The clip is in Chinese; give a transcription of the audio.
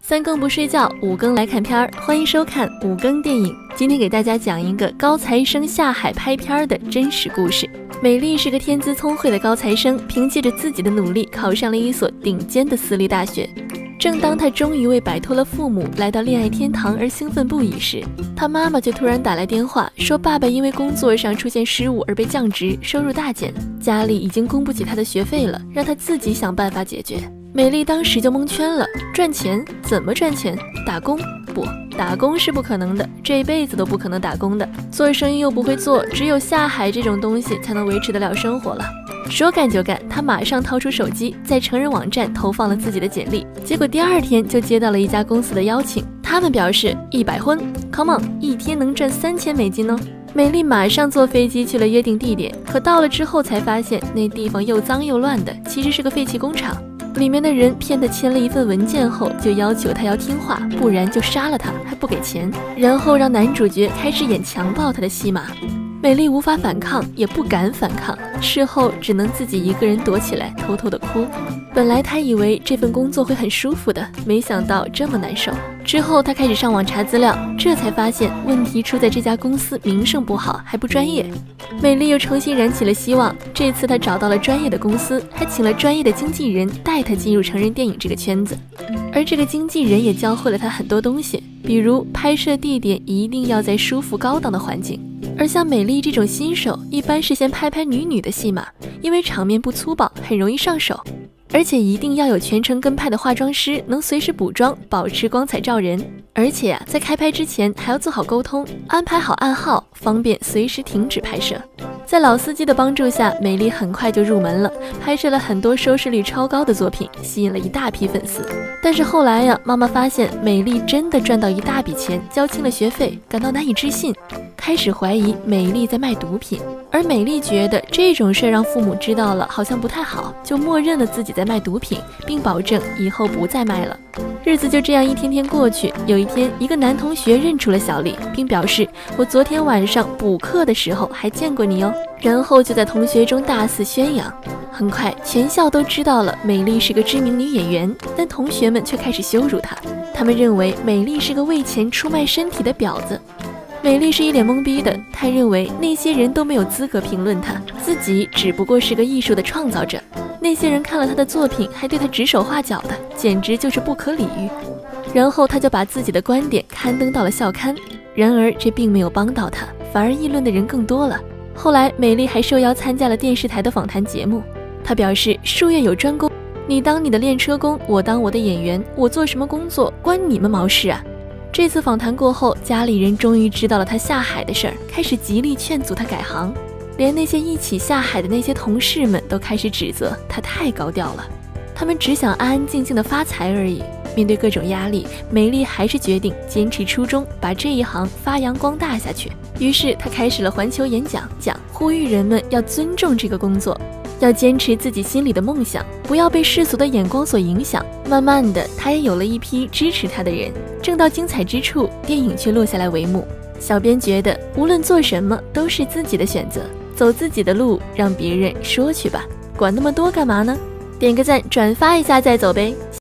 三更不睡觉，五更来看片儿，欢迎收看五更电影。今天给大家讲一个高材生下海拍片的真实故事。美丽是个天资聪慧的高材生，凭借着自己的努力考上了一所顶尖的私立大学。正当他终于为摆脱了父母来到恋爱天堂而兴奋不已时，他妈妈却突然打来电话说，爸爸因为工作上出现失误而被降职，收入大减，家里已经供不起他的学费了，让他自己想办法解决。美丽当时就蒙圈了，赚钱？怎么赚钱？打工？不，打工是不可能的，这辈子都不可能打工的。做生意又不会做，只有下海这种东西才能维持得了生活了。说干就干，他马上掏出手机，在成人网站投放了自己的简历。结果第二天就接到了一家公司的邀请，他们表示100婚 ，Come on， 一天能赚3000美金哦。美丽马上坐飞机去了约定地点，可到了之后才发现那地方又脏又乱的，其实是个废弃工厂。里面的人骗他签了一份文件后，就要求他要听话，不然就杀了他，还不给钱，然后让男主角开始演强暴他的戏码。美丽无法反抗，也不敢反抗，事后只能自己一个人躲起来，偷偷的哭。本来她以为这份工作会很舒服的，没想到这么难受。之后她开始上网查资料，这才发现问题出在这家公司名声不好，还不专业。美丽又重新燃起了希望，这次她找到了专业的公司，还请了专业的经纪人带她进入成人电影这个圈子。而这个经纪人也教会了她很多东西，比如拍摄地点一定要在舒服高档的环境。而像美丽这种新手，一般是先拍女的戏码，因为场面不粗暴，很容易上手。而且一定要有全程跟拍的化妆师，能随时补妆，保持光彩照人。而且在开拍之前还要做好沟通，安排好暗号，方便随时停止拍摄。在老司机的帮助下，美丽很快就入门了，拍摄了很多收视率超高的作品，吸引了一大批粉丝。但是后来妈妈发现美丽真的赚到一大笔钱，交清了学费，感到难以置信，开始怀疑美丽在卖毒品。而美丽觉得这种事让父母知道了好像不太好，就默认了自己在卖毒品，并保证以后不再卖了。日子就这样一天天过去，有一天一个男同学认出了小丽，并表示，我昨天晚上补课的时候还见过你哦，然后就在同学中大肆宣扬。很快全校都知道了美丽是个知名女演员，但同学们却开始羞辱她，他们认为美丽是个为钱出卖身体的婊子。美丽是一脸懵逼的，她认为那些人都没有资格评论她，自己只不过是个艺术的创造者。那些人看了她的作品还对她指手画脚的，简直就是不可理喻。然后她就把自己的观点刊登到了校刊，然而这并没有帮到她，反而议论的人更多了。后来美丽还受邀参加了电视台的访谈节目，她表示术业有专攻，你当你的练车工，我当我的演员，我做什么工作关你们毛事啊。这次访谈过后，家里人终于知道了他下海的事儿，开始极力劝阻他改行。连那些一起下海的那些同事们都开始指责他太高调了，他们只想安安静静的发财而已。面对各种压力，美丽还是决定坚持初衷，把这一行发扬光大下去。于是他开始了环球演讲，呼吁人们要尊重这个工作，要坚持自己心里的梦想，不要被世俗的眼光所影响。慢慢的，他也有了一批支持他的人。正到精彩之处，电影却落下来帷幕。小编觉得，无论做什么都是自己的选择，走自己的路，让别人说去吧，管那么多干嘛呢？点个赞，转发一下再走呗。